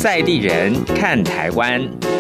在地人看台湾。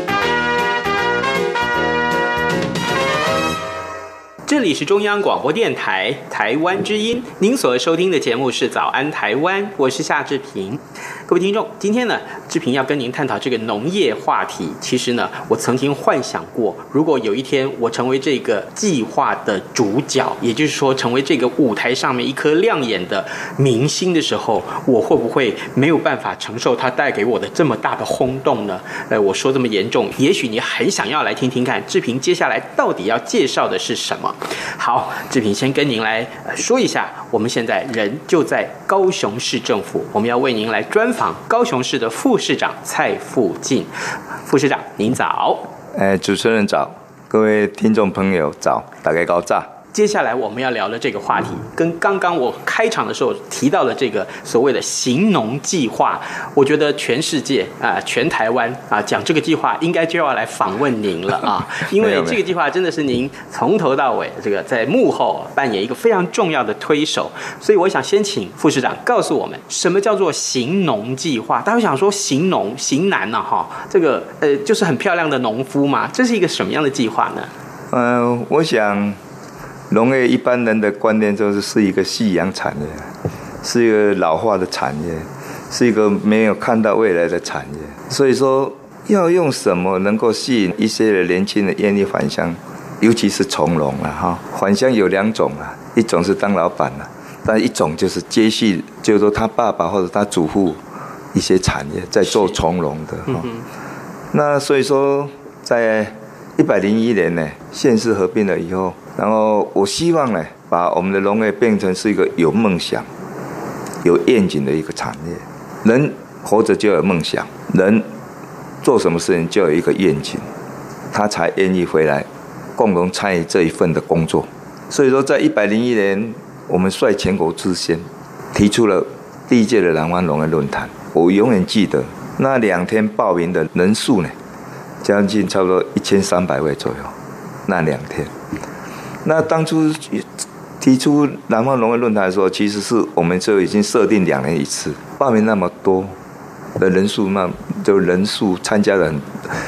这里是中央广播电台台湾之音，您所收听的节目是早安台湾，我是夏志平。各位听众，今天呢，志平要跟您探讨这个农业话题。其实呢，我曾经幻想过，如果有一天我成为这个计划的主角，也就是说成为这个舞台上面一颗亮眼的明星的时候，我会不会没有办法承受它带给我的这么大的轰动呢？我说这么严重，也许你很想要来听听看，志平接下来到底要介绍的是什么。好，志平先跟您来说一下，我们现在人就在高雄市政府，我们要为您来专访高雄市的副市长蔡富进。副市长您早。 主持人早，各位听众朋友早，大家早。 接下来我们要聊的这个话题，跟刚刚我开场的时候提到的这个所谓的行农计划，我觉得全世界全台湾讲这个计划，应该就要来访问您了啊，因为这个计划真的是您从头到尾这个在幕后扮演一个非常重要的推手，所以我想先请副市长告诉我们，什么叫做行农计划？大家想说行农行男呢？这个就是很漂亮的农夫嘛，这是一个什么样的计划呢？ 我想。农业一般人的观念就是一个夕阳产业，是一个老化的产业，是一个没有看到未来的产业。所以说，要用什么能够吸引一些年轻人愿意返乡，尤其是从农了哈。返乡有两种啊，一种是当老板了，但一种就是接续，就是说他爸爸或者他祖父一些产业在做从农的哈。那所以说，在101年呢，县市合并了以后。然后我希望呢，把我们的农业变成是一个有梦想、有愿景的一个产业。人活着就有梦想，人做什么事情就有一个愿景，他才愿意回来共同参与这一份的工作。所以说，在101年，我们率全国之先提出了第一届的南湾农业论坛。我永远记得那2天报名的人数呢，将近差不多1300位左右。那2天。那当初提出南方农业论坛的时候，其实是我们就已经设定2年一次，报名那么多的人数，那就人数参加的很，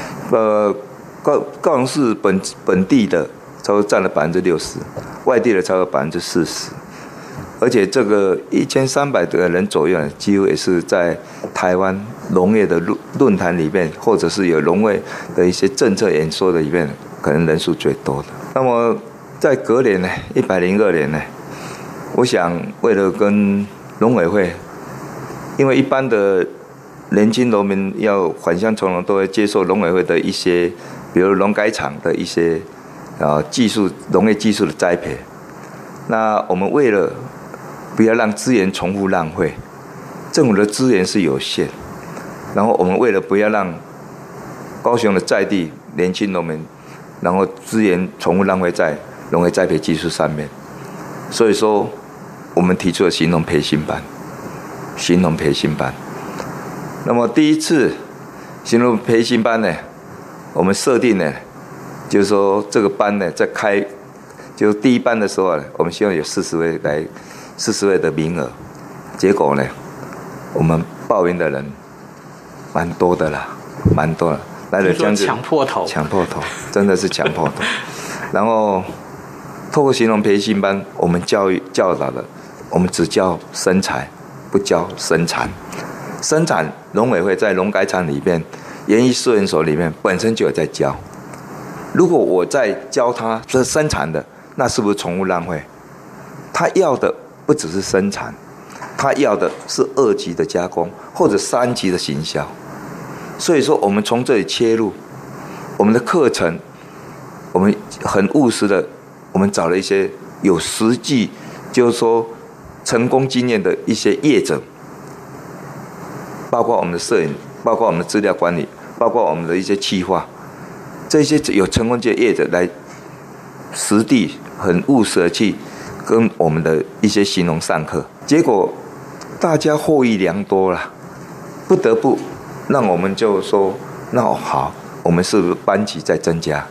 高雄市本地的差不多占了60%，外地的超过40%，而且这个1300个人左右，几乎也是在台湾农业的论坛里面，或者是有农业的一些政策演说的里面，可能人数最多的。那么在隔年呢，102年呢，我想为了跟农委会，因为一般的年轻农民要返乡从农，都会接受农委会的一些，比如农改场的一些技术、农业技术的栽培。那我们为了不要让资源重复浪费，政府的资源是有限，然后我们为了不要让高雄的在地年轻农民，然后资源重复浪费在农业栽培技术上面，所以说我们提出了行农培训班。行农培训班，那么第一次行农培训班呢，我们设定呢，就是说这个班呢在开，就第一班的时候呢，我们希望有40位的名额，结果呢，我们报名的人蛮多的啦，蛮多的，来了将近抢破头， 真的是抢破头，然后。透过行农培训班，我们教导了，我们只教生财，不教生产。生产农委会在农改场里面、园艺试验所里面本身就有在教。如果我在教他这生产的，那是不是重复浪费？他要的不只是生产，他要的是2级的加工或者3级的行销。所以说，我们从这里切入，我们的课程，我们很务实的。我们找了一些有实际，就是说成功经验的一些业者，包括我们的摄影，包括我们的资料管理，包括我们的一些企划，这些有成功经验业者来实地很务实的去跟我们的一些行农上课，结果大家获益良多了，不得不让我们就说，那好，我们是不是班级在增加？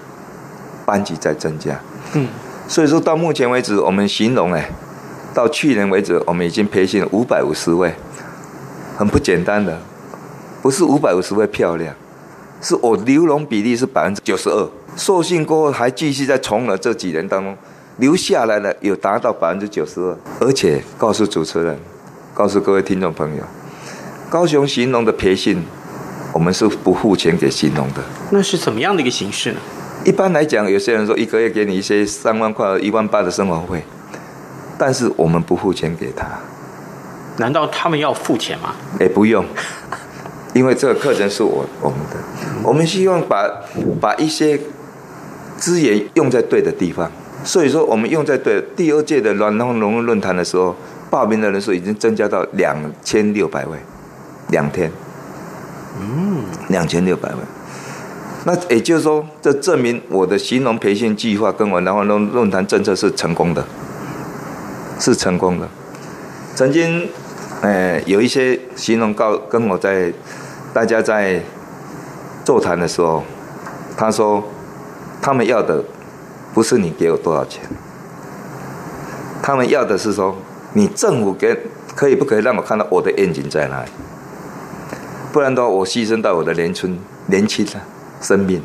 所以说到目前为止，我们行农到去年为止，我们已经培训了550位，很不简单的。 不是550会漂亮，是我留农比例是92%，受训过后还继续在从了这几年当中留下来了，有达到92%，而且告诉主持人，告诉各位听众朋友，高雄行农的培训，我们是不付钱给行农的。 那是怎么样的一个形式呢？ 一般来讲，有些人说一个月给你一些3万块、18000的生活费，但是我们不付钱给他。 难道他们要付钱吗？ 不用，因为这个课程是我们的，我们希望把一些资源用在对的地方。所以说，我们用在对第2届的暖农农论坛的时候，报名的人数已经增加到2600位，2天，2600位。那也就是说，这证明我的行农培训计划跟我南华农论坛政策是成功的，是成功的。曾经，有一些行农跟我大家在座谈的时候，他说，他们要的不是你给我多少钱，他们要的是说，你政府可以不可以让我看到我的愿景在哪里？不然的话，我牺牲到我的年轻生命，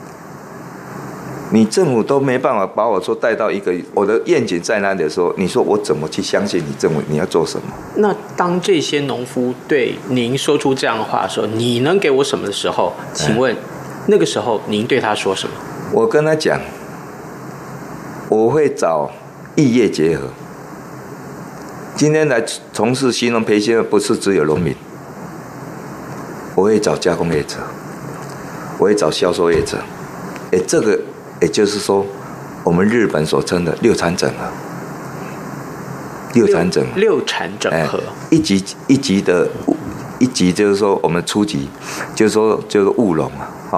你政府都没办法把我说带到一个我的愿景在哪里的时候，你说我怎么去相信你政府你要做什么？ 那当这些农夫对您说出这样的话说你能给我什么的时候，请问那个时候您对他说什么？ 我跟他讲，我会找异业结合。今天来从事行农培训的不是只有农民，我会找加工业者，我会找销售业者。这个也就是说，我们日本所称的六产整合。六产整合，一级就是说我们初级，就是务农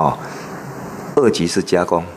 2级是加工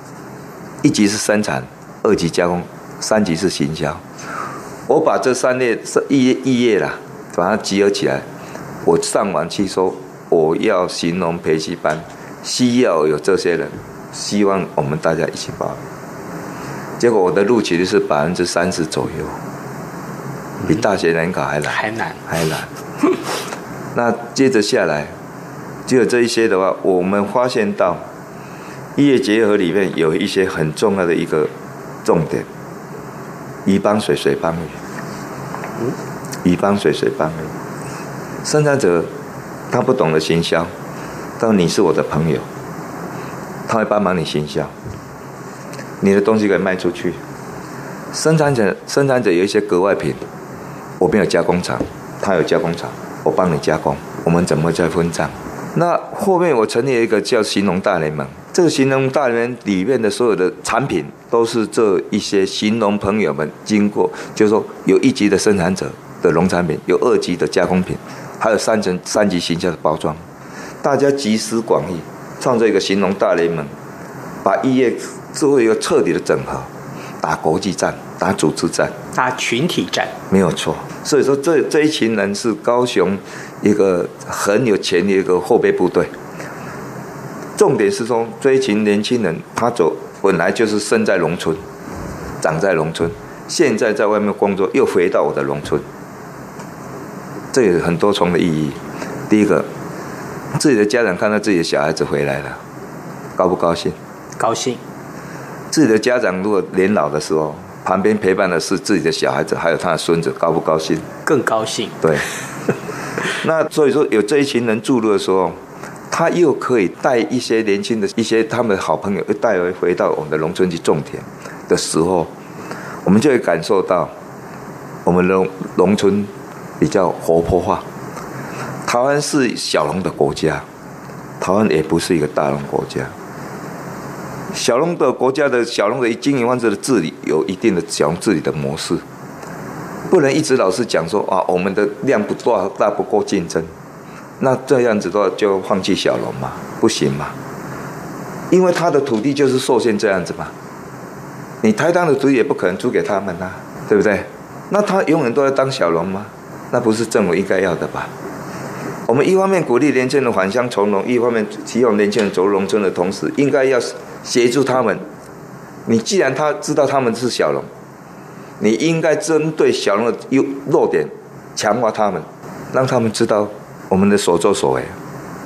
，1级是生产，2级加工，3级是行销。我把这3列异业啦，把它集合起来，我上网去说我要行农培训班，需要有这些人，希望我们大家一起报名。结果我的录取率是30%左右，比大学联考还难。那接着下来，只有这一些的话，我们发现到异业结合里面有一些很重要的一个重点，鱼帮水，水帮鱼。鱼帮水，水帮鱼。生产者他不懂得行销，但你是我的朋友，他会帮忙你行销，你的东西可以卖出去。生产者有一些格外品，我没有加工厂，他有加工厂，我帮你加工，我们怎么再分账？那后面我成立了一个叫行农大联盟，这个行农大联盟里面的所有的产品都是这一些行农朋友们经过，就是说有1级的生产者的农产品，有2级的加工品，还有3级行销的包装，大家集思广益，创造一个行农大联盟，把异业做一个彻底的整合，打国际战，打组织战， 打群体战， 没有错。所以说这一群人是高雄一个很有潜力的一个后备部队。重点是说，这一群年轻人，他本来就是生在农村，长在农村，现在在外面工作，又回到我的农村，这有很多重的意义。第一个，自己的家长看到自己的小孩子回来了，高不高兴？ 高兴。 自己的家长如果年老的时候，旁边陪伴的是自己的小孩子，还有他的孙子，高不高兴？ 更高兴。 对。那所以说，有这一群人注入的时候，他又可以带一些年轻的他们的好朋友，又带回到我们的农村去种田的时候，我们就会感受到我们的农村比较活泼化。台湾是小农的国家，台湾也不是一个大农国家。小农的国家的小农的经营方式的治理有一定的小农治理的模式，不能一直老是讲说我们的量大不够竞争，那这样子的话就放弃小农嘛，不行嘛，因为他的土地就是受限这样子嘛，你台糖的土地也不可能租给他们啊，对不对？那他永远都要当小农吗？那不是政府应该要的吧？我们一方面鼓励年轻人返乡从农，一方面希望年轻人走入农村的同时，应该要协助他们。你既然他知道他们是小农，你应该针对小农的弱点，强化他们，让他们知道我们的所作所为。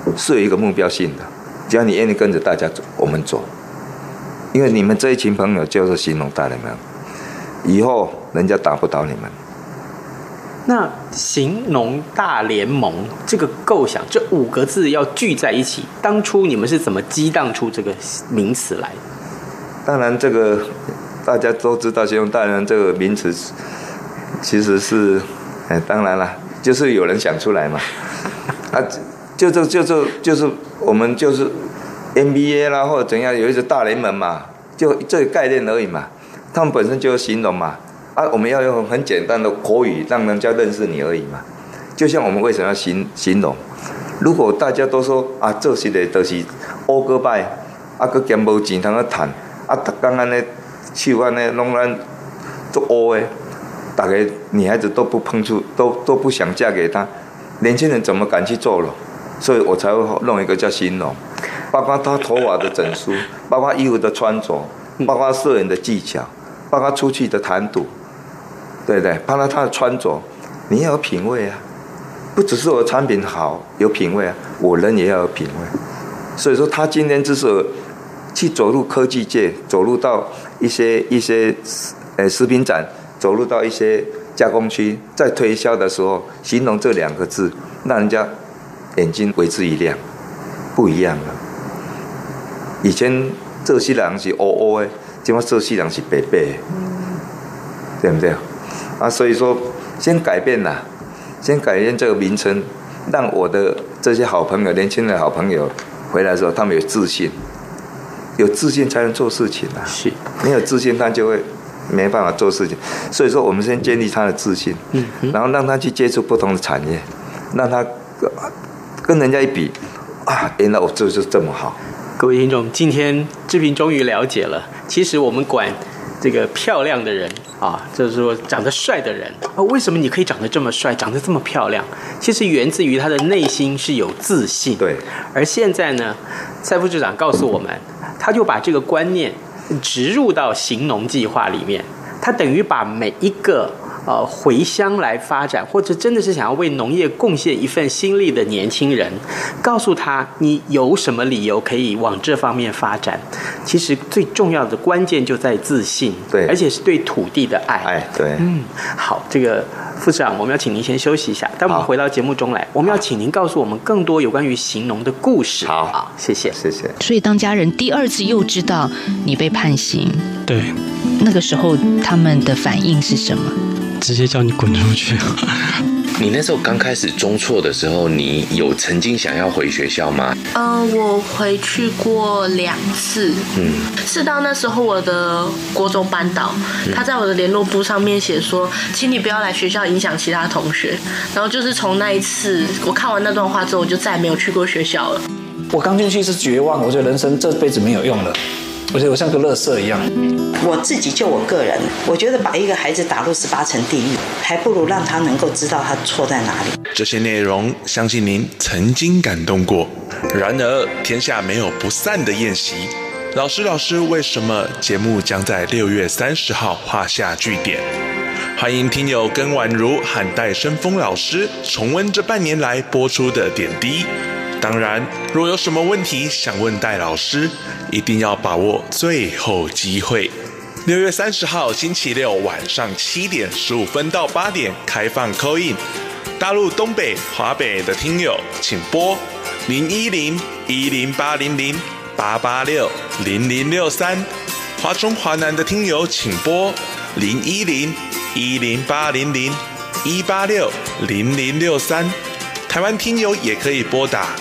是有一个目标性的，只要你愿意跟着大家走，我们走。因为你们这一群朋友就是兴农大联盟，以后人家打不倒你们。 那兴农大联盟这个构想，这5个字要聚在一起，当初你们是怎么激荡出这个名词来的？ 当然，这个大家都知道，兴农大联盟这个名词其实是，当然了，就是有人想出来嘛。就是我们就是 NBA 啦，或者怎样，有一支大联盟嘛，就这个概念而已嘛。他们本身就是兴农嘛。我们要用很简单的口语让人家认识你而已嘛。就像我们为什么要兴农？如果大家都说做事的都是乌个摆，佮兼无钱通去赚，逐工安尼手安尼拢咱做乌的，大家女孩子都不碰触，都不想嫁给他，年轻人怎么敢去做了？所以我才会弄一个叫兴农，包括他头发的整梳，包括衣服的穿着，包括摄影的技巧，包括出去的谈吐。对不对？包括他的穿着，你要有品味啊！不只是我的产品好，有品味啊，我人也要有品味。所以说，他今天之所以去走入科技界，走入到一些食品展，走入到一些加工区，在推销的时候，兴农这2个字，让人家眼睛为之一亮，不一样了。以前这些人是乌乌的，现在这些人是白白的，对不对？所以说，先改变这个名称，让我的这些好朋友、年轻的好朋友回来的时候，他们有自信，有自信才能做事情啊。 是， 没有自信，他就会没办法做事情。所以说，我们先建立他的自信，然后让他去接触不同的产业，让他跟人家一比，原来我做就是这么好。 各位听众，今天志平终于了解了，其实我们管这个漂亮的人就是说长得帅的人为什么你可以长得这么帅，长得这么漂亮？其实源自于他的内心是有自信。 对。 而现在呢，蔡副市长告诉我们，他就把这个观念植入到兴农计划里面，他等于把每一个回乡来发展，或者真的是想要为农业贡献一份心力的年轻人，告诉他你有什么理由可以往这方面发展。其实最重要的关键就在自信， 对， 而且是对土地的爱。 对， 好，这个副市长，我们要请您先休息一下，待会我们回到节目中来，我们要请您告诉我们更多有关于兴农的故事。 好， 谢谢。 所以当家人第2次又知道你被判刑， 对， 那个时候他们的反应是什么？ 直接叫你滚出去。 你那时候刚开始中辍的时候，你有曾经想要回学校吗？ 我回去过2次。是到那时候我的国中班导，他在我的联络簿上面写说，请你不要来学校影响其他同学。然后就是从那一次，我看完那段话之后，我就再也没有去过学校了。 我刚进去是绝望，我觉得人生这辈子没有用了。我觉得我像个垃圾一样。 我自己就我个人，我觉得把一个孩子打入18层地狱，还不如让他能够知道他错在哪里。 这些内容，相信您曾经感动过。然而，天下没有不散的宴席。老师，为什么节目将在6月30号画下句点？欢迎听友跟宛如和戴生峰老师重温这半年来播出的点滴。当然，若有什么问题想问戴老师，一定要把握最后机会。6月30号星期六晚上7点15分到8点开放 call in。大陆东北、华北的听友请拨010-10800-886-0063。华中华南的听友请拨010-10800-186-0063。台湾听友也可以拨打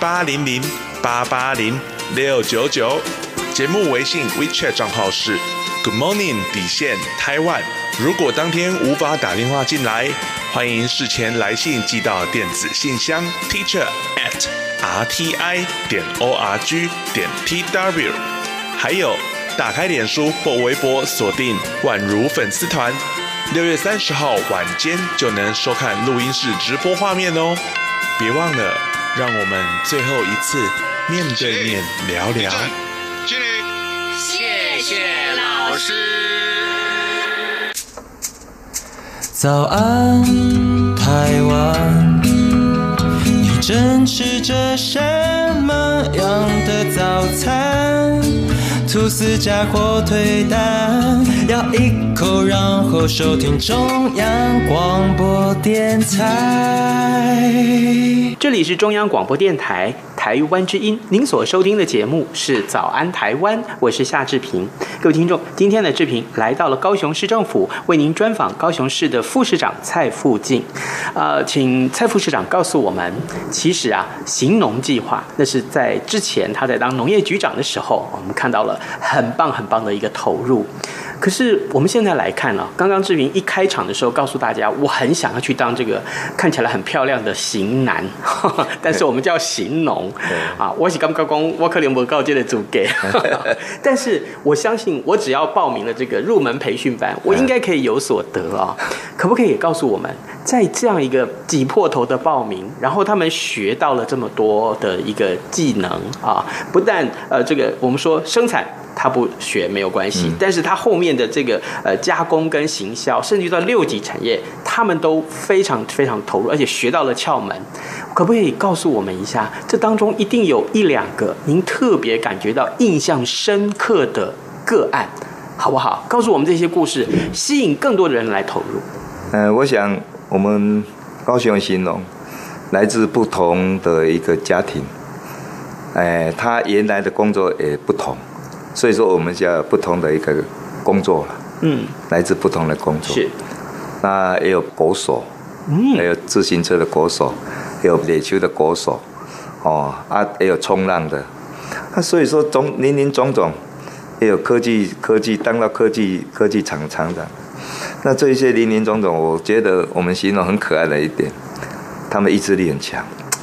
0800-880-699。节目微信 WeChat 账号是 Good Morning Taiwan。如果当天无法打电话进来，欢迎事前来信寄到电子信箱 teacher@rti.org.tw。还有打开脸书或微博锁定宛如粉丝团，6月30号晚间就能收看录音室直播画面哦。别忘了，让我们最后一次面对面聊聊。 谢谢老师。 早安，台湾，你正吃着什么样的早餐？吐司加火腿蛋，咬一口，然后收听中央广播电台。 这里是中央广播电台台湾之音，您所收听的节目是早安台湾，我是夏志平。各位听众，今天的志平来到了高雄市政府，为您专访高雄市的副市长蔡富进。请蔡副市长告诉我们，其实行农计划那是在之前他在当农业局长的时候，我们看到了很棒很棒的一个投入。可是我们现在来看刚刚志平一开场的时候告诉大家，我很想要去当这个看起来很漂亮的型男，但是我们叫型农我是刚刚讲我可能没到这个资格，但是我相信我只要报名了这个入门培训班，我应该可以有所得可不可以也告诉我们，在这样一个挤破头的报名，然后他们学到了这么多的一个技能不但这个我们说生产他不学没有关系，但是他后面的这个加工跟行销，甚至到6级产业，他们都非常非常投入，而且学到了窍门。可不可以告诉我们一下，这当中一定有1-2个您特别感觉到印象深刻的个案，好不好？告诉我们这些故事，吸引更多的人来投入。 我想我们高雄型农来自不同的一个家庭，他原来的工作也不同。所以说，我们叫不同的一个工作了，来自不同的工作。是，那也有国手，也有自行车的国手，也有垒球的国手，也有冲浪的。所以说林林总总，也有科技当到科技厂厂长。那这一些林林总总，我觉得我们形容很可爱的一点，他们意志力很强，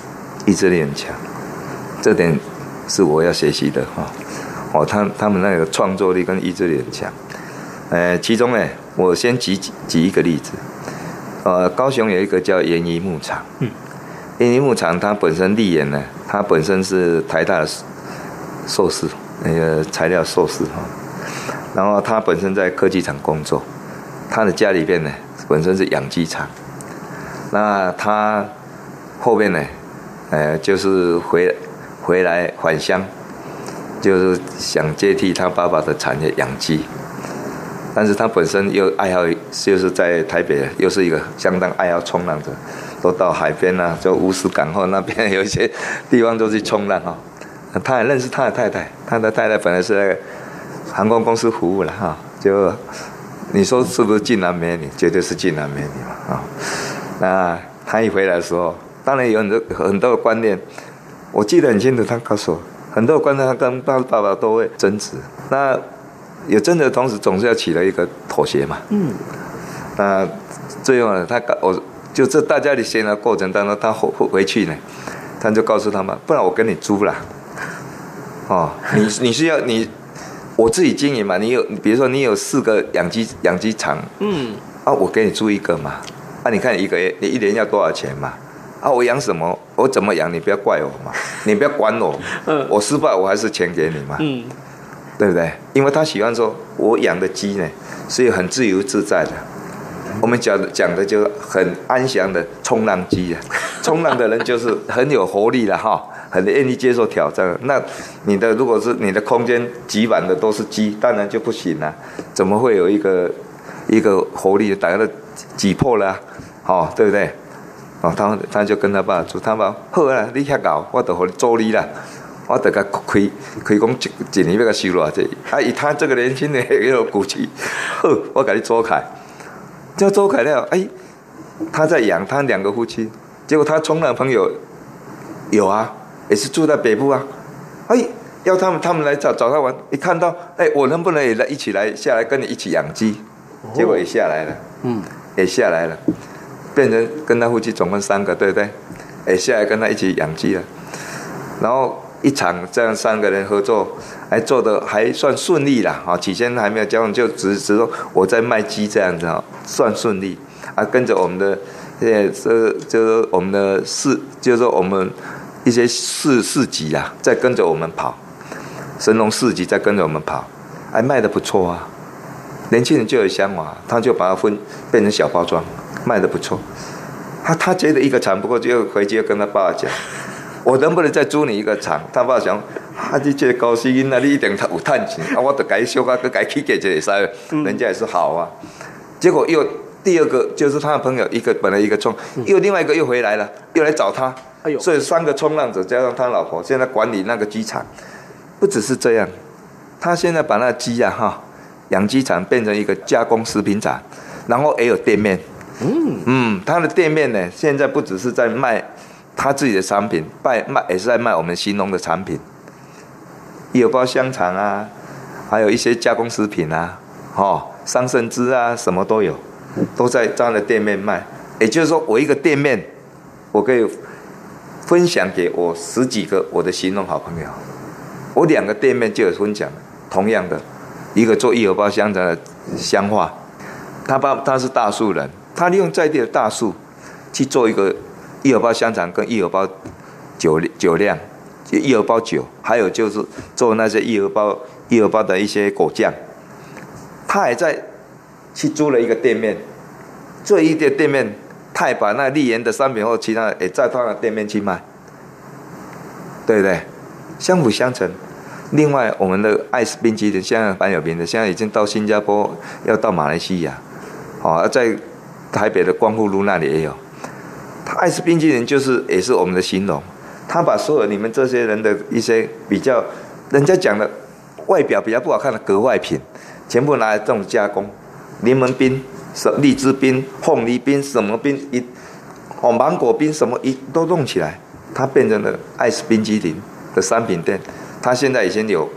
这点是我要学习的他们那个创作力跟意志力很强，其中呢，我先举一个例子，高雄有一个叫盐沂牧场，盐沂牧场它本身立盐呢，它本身是台大的硕士，那个材料硕士然后他本身在科技厂工作，他的家里边呢本身是养鸡场，那他后面呢，就是回来返乡。就是想接替他爸爸的产业养鸡，但是他本身又爱好，就是在台北又是一个相当爱好冲浪者，都到海边就乌石港后那边有一些地方都去冲浪他也认识他的太太，他的太太本来是在航空公司服务了就你说是不是俊男美女？绝对是俊男美女嘛那他一回来的时候，当然有很多的观念，我记得很清楚，他告诉我。很多观众他跟爸爸都会争执，那有争执的同时，总是要起了一个妥协嘛。那最后呢，就这大家的闲聊过程当中，他回去呢，他就告诉他们，不然我跟你租啦。你是要我自己经营嘛？比如说你有4个养鸡场，我给你租1个嘛。你看一个月你1年要多少钱嘛？我养什么？我怎么养？你不要怪我嘛，你不要管我。我失败，我还是钱给你嘛，对不对？因为他喜欢说，我养的鸡呢，是很自由自在的。我们讲的就很安详的冲浪鸡冲浪的人就是很有活力的很愿意接受挑战。那如果是你的空间挤满的都是鸡，当然就不行了。怎么会有一个活力大家都挤破了对不对？他就跟他爸说，他爸好啦，你遐搞，我就给你租你啦，我就给开讲一年要给收偌济。他这个年轻人也有骨气，好，我给你租开。就租开了，他在养他2个夫妻，结果他冲浪朋友有也是住在北部要他们来找他玩，一看到我能不能也一起下来跟你一起养鸡？结果也下来了，也下来了。变成跟他夫妻总共3个，对不对？下来跟他一起养鸡了，然后一场这样3个人合作，还做得还算顺利啦。起先还没有交往，就只说我在卖鸡这样子算顺利。跟着我们的，就是我们的就是我们一些市集在跟着我们跑，神农市集在跟着我们跑，卖得不错年轻人就有想法，他就把它变成小包装。卖得不错，他觉得1个厂不够，就回去跟他爸爸讲， 我能不能再租你一个厂？他爸想，你这个高薪囡仔，你一定有赚钱，我就改修啊，改起价就会使，人家也是好啊。结果又第二个就是他的朋友，本来一个冲，又另外一个又回来了，又来找他。所以3个冲浪者加上他老婆，现在管理那个鸡场。不只是这样，他现在把那鸡养鸡场变成一个加工食品厂，然后也有店面。他的店面呢，现在不只是在卖他自己的产品，也是在卖我们形农的产品，有包香肠啊，还有一些加工食品啊，桑葚汁啊，什么都有，都在这样的店面卖。也就是说，我一个店面，我可以分享给我10几个我的形农好朋友。我2个店面就有分享，同样的，一个做1荷包香肠的香化，他是大树人，他利用在地的大树去做一个1荷包香肠跟1荷包酒酿，1荷包酒，还有就是做那些1荷包的一些果酱。他也在去租了一个店面，这一个店面，他也把那丽妍的商品或其他的也在他的店面去卖，对不对？相辅相成。另外，我们的爱斯冰淇淋现在蛮有名的，现在已经到新加坡，要到马来西亚，在台北的光复路那里也有。爱斯冰淇淋也是我们的形容，他把所有你们这些人的一些比较，人家讲的外表比较不好看的格外品，全部拿来这种加工，柠檬冰、荔枝冰、凤梨冰，什么冰芒果冰什么都弄起来，它变成了爱斯冰淇淋的商品店。他现在已经有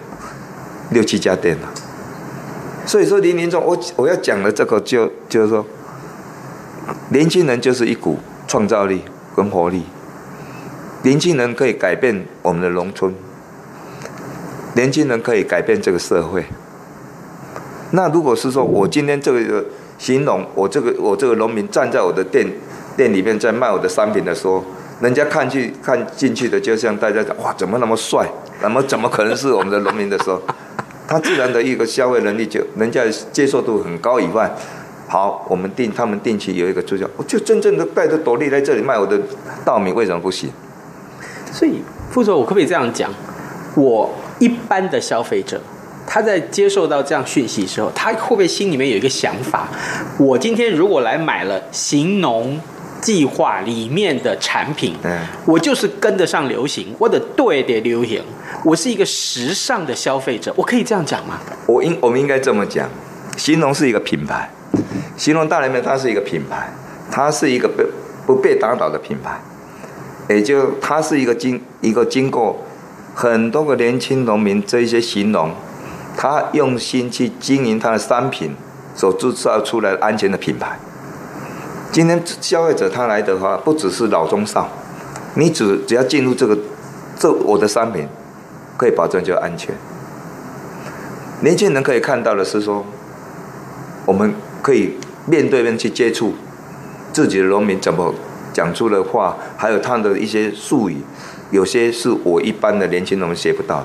6、7家店了，所以说林总，我要讲的这个就是说，年轻人就是一股创造力跟活力，年轻人可以改变我们的农村，年轻人可以改变这个社会。那如果是说我今天这个形容我这个农民站在我的店里面在卖我的商品的时候，人家看进去的，就像大家讲，哇，怎么那么帅？怎么可能是我们的农民的时候，他自然的一个消费能力人家接受度很高以外，好，他们定期有一个促销，我就真正的带着斗笠来这里卖我的稻米，为什么不行？ 所以副总，我可不可以这样讲？我一般的消费者，他在接受到这样讯息的时候，他会不会心里面有一个想法？我今天如果来买了形农计划里面的产品，我就是跟得上流行，我的对的流行，我是一个时尚的消费者，我可以这样讲吗？ 我们应该这么讲，形农是一个品牌，形农大联盟它是一个品牌，它是一个不被打倒的品牌，也就它是一个经过很多个年轻农民这一些形农，他用心去经营他的商品所制造出来的安全的品牌。今天消费者他来的话，不只是老中少，你只要进入我的商品，可以保证就安全。年轻人可以看到的是说，我们可以面对面去接触自己的农民怎么讲出的话，还有他的一些术语，有些是我一般的年轻农民学不到的，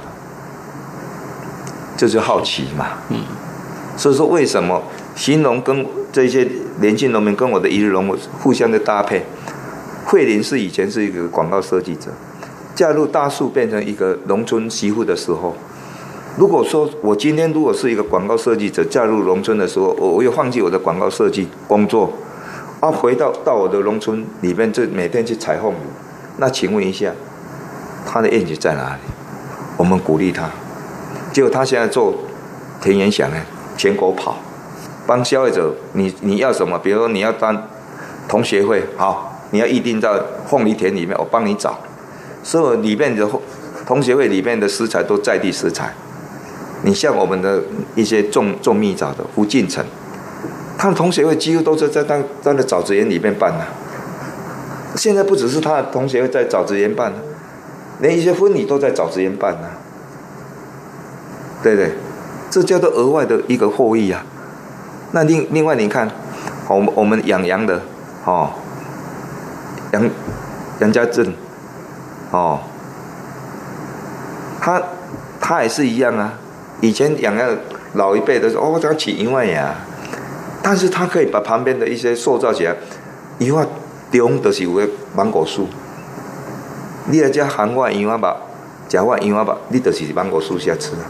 这就是好奇嘛。所以说为什么形农跟这些年轻农民跟我的一日农互相的搭配？慧玲以前是一个广告设计者，嫁入大树变成一个农村媳妇的时候，如果说我今天如果是一个广告设计者嫁入农村的时候，我又放弃我的广告设计工作，回到我的农村里面，就每天去采凤梨，那请问一下，他的愿景在哪里？我们鼓励他，结果他现在做田园想呢，全国跑。帮消费者，你要什么？比如说你要当同学会，好，你要预定到凤梨田里面，我帮你找。所有里面的同学会里面的食材都在地食材。你像我们的一些种蜜枣的胡进城，他的同学会几乎都是在他的枣子园里面办的。现在不只是他的同学会在枣子园办，连一些婚礼都在枣子园办啊，对不对？这叫做额外的一个获益啊。那另外你看，我们养羊的，杨家镇，他也是一样啊。以前养羊老一辈的说，他起1万牙，但是他可以把旁边的一些塑造起来，以后中就是有个芒果树， 你来这含我羊仔肉，吃我羊仔肉，你就是芒果树下吃啊。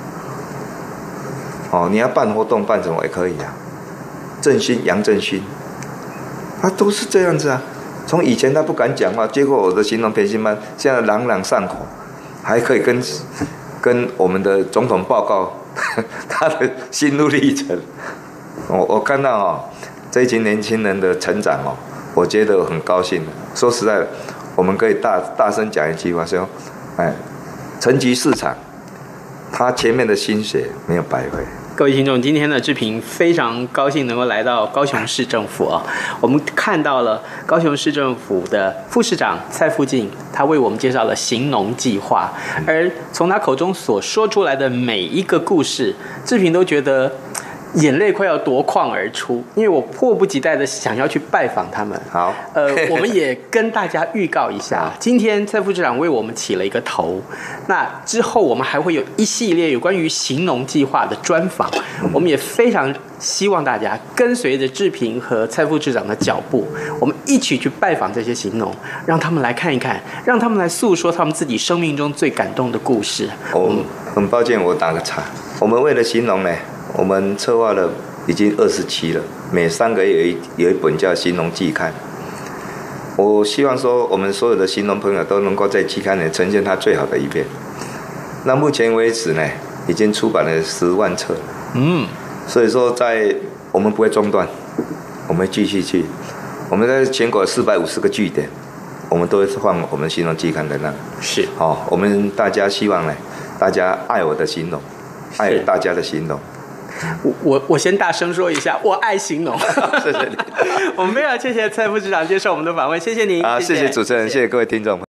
哦，你要办活动办什么也可以啊。振兴杨振兴，他都是这样子啊。从以前他不敢讲话，结果我的形容培训班现在朗朗上口，还可以跟我们的总统报告他的心路历程。我看到这一群年轻人的成长我觉得很高兴。说实在的，我们可以大声讲一句话说，成吉市场，他前面的心血没有白费。 各位听众，今天的志平非常高兴能够来到高雄市政府我们看到了高雄市政府的副市长蔡富进，他为我们介绍了行农计划，而从他口中所说出来的每一个故事，志平都觉得眼泪快要夺眶而出，因为我迫不及待的想要去拜访他们。 好， 我们也跟大家预告一下，今天蔡副市长为我们起了一个头，那之后我们还会有一系列有关于行农计划的专访，我们也非常希望大家跟随着志平和蔡副市长的脚步，我们一起去拜访这些行农，让他们来看一看，让他们来诉说他们自己生命中最感动的故事。 很抱歉，我打个岔，我们为了行农呢，我们策划了已经27了，每3个月有一本叫《行农季刊》。我希望说，我们所有的行农朋友都能够在季刊里呈现他最好的一面。那目前为止呢，已经出版了10万册。所以说我们不会中断，我们会继续去。我们在全国450个据点，我们都会放我们行农季刊的那个。 是。 我们大家希望呢，大家爱我的行农，爱大家的行农。 我先大声说一下，我爱行农。 谢谢你。 我们非常谢谢蔡副市长接受我们的访问，谢谢您。 谢谢主持人，谢谢各位听众。